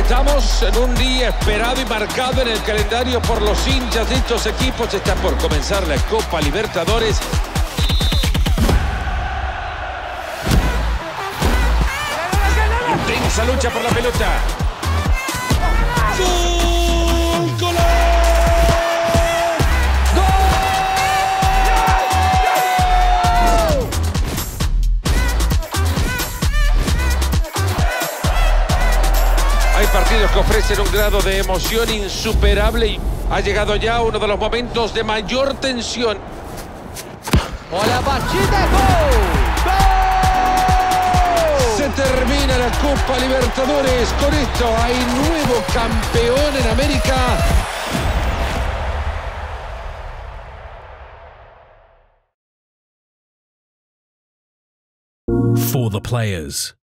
Estamos en un día esperado y marcado en el calendario por los hinchas de estos equipos. Está por comenzar la Copa Libertadores. Intensa lucha por la pelota. ¡Gol! ¡Gol! Hay partidos que ofrecen un grado de emoción insuperable y ha llegado ya uno de los momentos de mayor tensión. Olha a batida, gol! Gol! Se termina la Copa Libertadores. Con esto hay nuevo campeón en América. For the players.